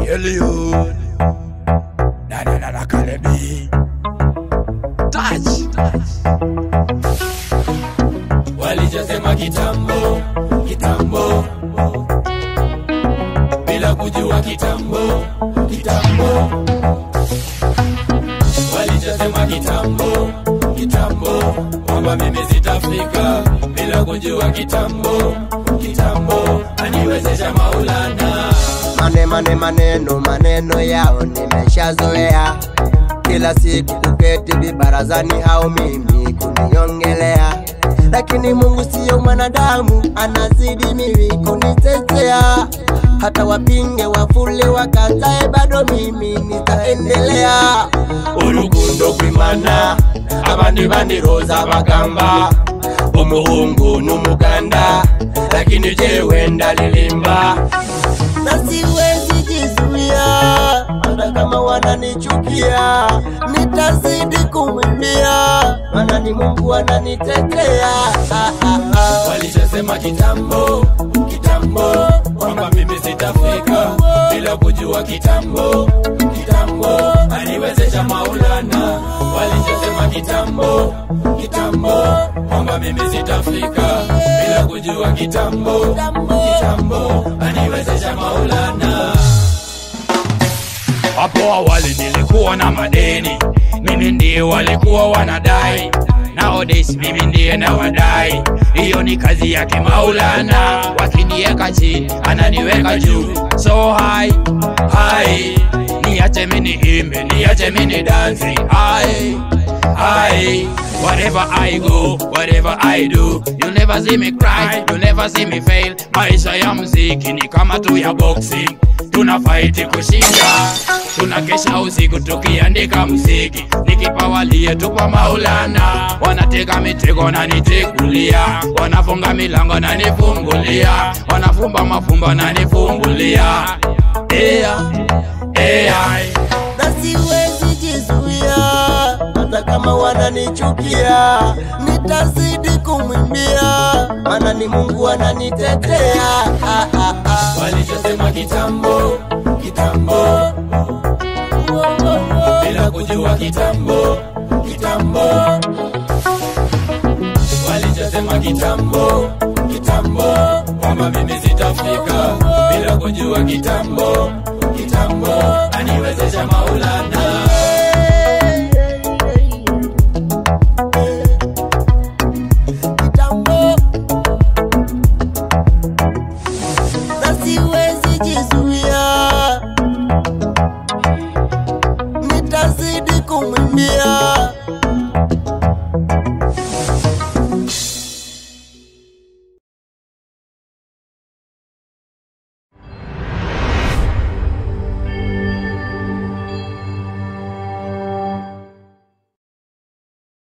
Eliud na Kalebi Touch. Walichosema kitambo bila kujua kitambo walichosema kitambo kwamba mimi sitafika bila kujua kitambo aniwezesha Maulana. Maneno yao nimeshazoea, kila siku kuketi vibarazani au mimi kuniongelea, lakini Mungu sio mwanadamu, anazidi mimi kunitetea. Hata wapinge wafule wakatae, bado mimi nitaendelea. Urukundo kwimana abandi roza bagamba umuhungu n'umuganda, lakini jewe ndalilimba na siwezi jizuia. Hata kama wananichukia nitazidi kumwimbia, maana ni Mungu ananitetea. Walishasema kitambo kwamba mimi sitafika bila kujua kitambo aniwezesha Maulana. Walishasema kitambo kwamba mimi sitafika bila kujua kitambo aniwezesha Maulana. Hapo awali nilikuwa na madeni, mimi ndiye walikuwa wanadai. Nowadays mimi ndiye nawadai, hiyo ni kazi yake Maulana. Wakiniweka chini ananiweka juu, so high niache mimi niimbe, niache mimi dance. Wherever I go, whatever I do, you'll never see me cry, you'll never see me fail. Maisha ya muziki ni kama tu ya boxing, tuna fight kushinda, tunakesha usiku tukiandika muziki. Nikipawalie tu kwa Maulana, wanateka mitego na nitekulia, wanafunga milango na nifungulia, wanafumba mafumba na nifumbulia. Na siwezi jizuia, hata kama wananichukia nitazidi kumwimbia, maana ni Mungu ananitetea. Walishasema kitambo bila kujua kitambo walichosema kitambo kwamba mimi sitafika bila kujua kitambo aniwezesha Maulana. Na siwezi jizuia, nitazidi kumwimbia,